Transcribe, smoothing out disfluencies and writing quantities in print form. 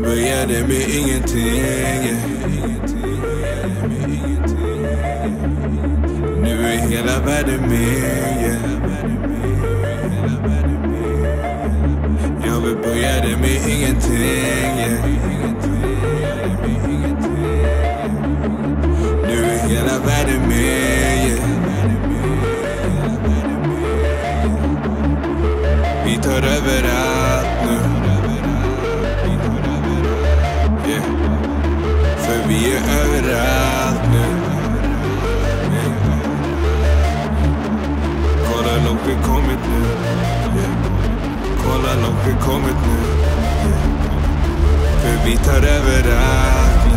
började med ingenting. Nu är hela världen med. Jag började med ingenting. Nu är hela världen med. Vi tar över allt nu. Yeah. För vi är överallt nu. Yeah. Kolla långt vi kommit nu. Yeah. Kolla långt vi kommit nu. Yeah. För vi tar över allt.